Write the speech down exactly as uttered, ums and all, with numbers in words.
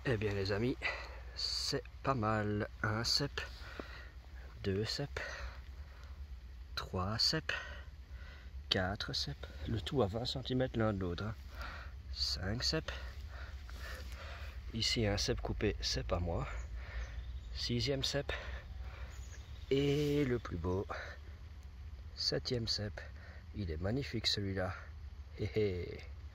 Eh bien les amis, c'est pas mal. Un cep, deux ceps, trois ceps, quatre ceps, le tout à vingt centimètres l'un de l'autre. Hein. cinq ceps. Ici un cep coupé, c'est pas moi. Sixième cep. Et le plus beau, septième cep. Il est magnifique celui-là. Hé hé.